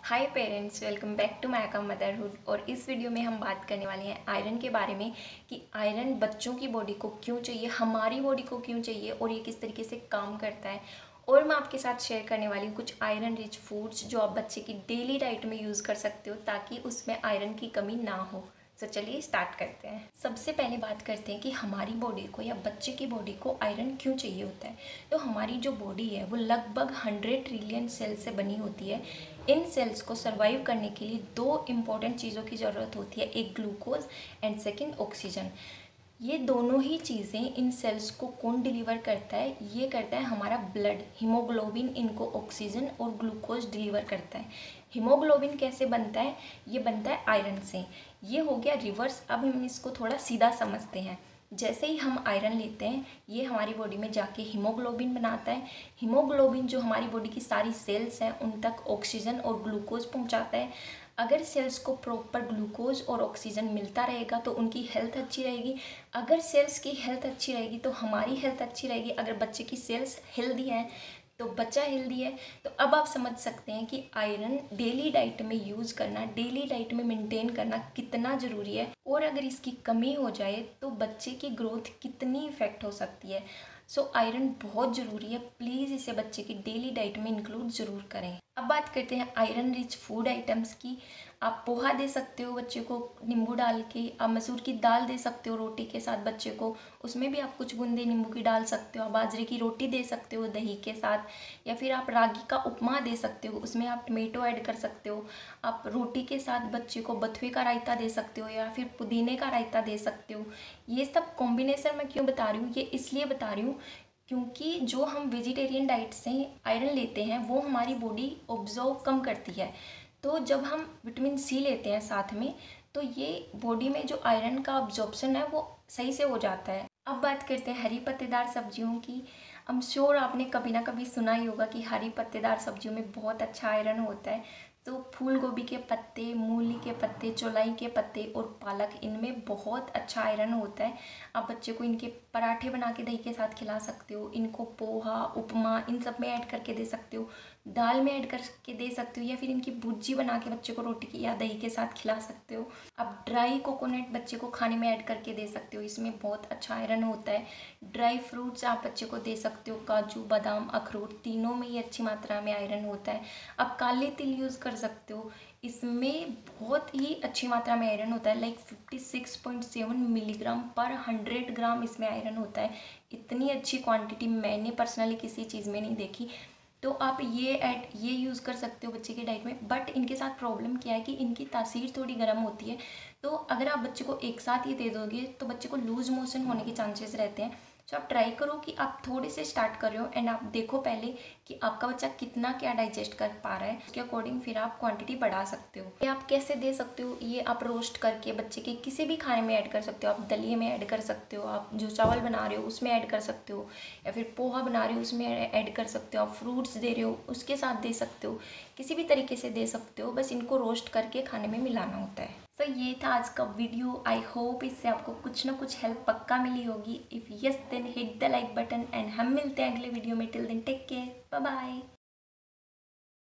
Hi parents, welcome back to my account motherhood. और इस video में हम बात करने वाले हैं आयरन के बारे में कि आयरन बच्चों की बॉडी को क्यों चाहिए, हमारी बॉडी को क्यों चाहिए और ये किस तरीके से काम करता है। और मैं आपके साथ शेयर करने वाली हूँ कुछ आयरन रिच फूड्स जो आप बच्चे की डेली डाइट में यूज़ कर सकते हो ताकि उसमें आयरन की कमी ना हो। तो चलिए स्टार्ट करते हैं। सबसे पहले बात करते हैं कि हमारी बॉडी को या बच्चे की बॉडी को आयरन क्यों चाहिए होता है। तो हमारी जो बॉडी है वो लगभग 100 ट्रिलियन सेल से बनी होती है। इन सेल्स को सर्वाइव करने के लिए दो इम्पॉर्टेंट चीज़ों की ज़रूरत होती है, एक ग्लूकोज एंड सेकंड ऑक्सीजन। ये दोनों ही चीज़ें इन सेल्स को कौन डिलीवर करता है, ये करता है हमारा ब्लड। हीमोग्लोबिन इनको ऑक्सीजन और ग्लूकोज डिलीवर करता है। हीमोग्लोबिन कैसे बनता है? ये बनता है आयरन से। ये हो गया रिवर्स। अब हम इसको थोड़ा सीधा समझते हैं। जैसे ही हम आयरन लेते हैं ये हमारी बॉडी में जाके हीमोग्लोबिन बनाता है। हीमोग्लोबिन जो हमारी बॉडी की सारी सेल्स हैं उन तक ऑक्सीजन और ग्लूकोज पहुंचाता है। अगर सेल्स को प्रॉपर ग्लूकोज और ऑक्सीजन मिलता रहेगा तो उनकी हेल्थ अच्छी रहेगी। अगर सेल्स की हेल्थ अच्छी रहेगी तो हमारी हेल्थ अच्छी रहेगी। अगर बच्चे की सेल्स हेल्दी हैं तो बच्चा हेल्दी है। तो अब आप समझ सकते हैं कि आयरन डेली डाइट में यूज़ करना, डेली डाइट में मेंटेन करना कितना ज़रूरी है और अगर इसकी कमी हो जाए तो बच्चे की ग्रोथ कितनी इफ़ेक्ट हो सकती है। सो आयरन बहुत ज़रूरी है। प्लीज़ इसे बच्चे की डेली डाइट में इंक्लूड ज़रूर करें। अब बात करते हैं आयरन रिच फूड आइटम्स की। आप पोहा दे सकते हो बच्चे को नींबू डाल के। आप मसूर की दाल दे सकते हो रोटी के साथ बच्चे को, उसमें भी आप कुछ बूंदे नींबू की डाल सकते हो। आप बाजरे की रोटी दे सकते हो दही के साथ, या फिर आप रागी का उपमा दे सकते हो, उसमें आप टमेटो ऐड कर सकते हो। आप रोटी के साथ बच्चे को बथुए का रायता दे सकते हो या फिर पुदीने का रायता दे सकते हो। ये सब कॉम्बिनेशन मैं क्यों बता रही हूँ, ये इसलिए बता रही हूँ क्योंकि जो हम वेजिटेरियन डाइट से आयरन लेते हैं वो हमारी बॉडी ऑब्जॉर्व कम करती है। तो जब हम विटामिन सी लेते हैं साथ में तो ये बॉडी में जो आयरन का ऑब्जॉर्प्शन है वो सही से हो जाता है। अब बात करते हैं हरी पत्तेदार सब्जियों की। आई एम श्योर आपने कभी ना कभी सुना ही होगा कि हरी पत्तेदार सब्जियों में बहुत अच्छा आयरन होता है। तो फूल गोभी के पत्ते, मूली के पत्ते, चौलाई के पत्ते और पालक, इनमें बहुत अच्छा आयरन होता है। आप बच्चे को इनके पराठे बना के दही के साथ खिला सकते हो। इनको पोहा, उपमा, इन सब में ऐड करके दे सकते हो। दाल में ऐड करके दे सकते हो या फिर इनकी भुर्जी बना के बच्चे को रोटी की या दही के साथ खिला सकते हो। आप ड्राई कोकोनट बच्चे को खाने में ऐड करके दे सकते हो, इसमें बहुत अच्छा आयरन होता है। ड्राई फ्रूट्स आप बच्चे को दे सकते हो, काजू, बादाम, अखरोट, तीनों में ही अच्छी मात्रा में आयरन होता है। आप काले तिल यूज़ कर सकते हो, इसमें बहुत ही अच्छी मात्रा में आयरन होता है। लाइक 56.7 मिलीग्राम पर 100 ग्राम इसमें आयरन होता है। इतनी अच्छी क्वांटिटी मैंने पर्सनली किसी चीज़ में नहीं देखी। तो आप ये यूज़ कर सकते हो बच्चे के डाइट में। बट इनके साथ प्रॉब्लम क्या है कि इनकी तासीर थोड़ी गर्म होती है। तो अगर आप बच्चे को एक साथ ही दे दोगे तो बच्चे को लूज मोशन होने के चांसेस रहते हैं। सो आप ट्राई करो कि आप थोड़े से स्टार्ट कर रहे हो एंड आप देखो पहले कि आपका बच्चा कितना क्या डाइजेस्ट कर पा रहा है, उसके अकॉर्डिंग फिर आप क्वांटिटी बढ़ा सकते हो। ये आप कैसे दे सकते हो, ये आप रोस्ट करके बच्चे के किसी भी खाने में ऐड कर सकते हो। आप दलिए में ऐड कर सकते हो, आप जो चावल बना रहे हो उसमें ऐड कर सकते हो, या फिर पोहा बना रहे हो उसमें ऐड कर सकते हो। आप फ्रूट्स दे रहे हो उसके साथ दे सकते हो, किसी भी तरीके से दे सकते हो। बस इनको रोस्ट करके खाने में मिलाना होता है। सो ये था आज का वीडियो। आई होप इससे आपको कुछ ना कुछ हेल्प पक्का मिली होगी। If yes then hit the like button and हम मिलते हैं अगले वीडियो में। Till then take care, bye bye.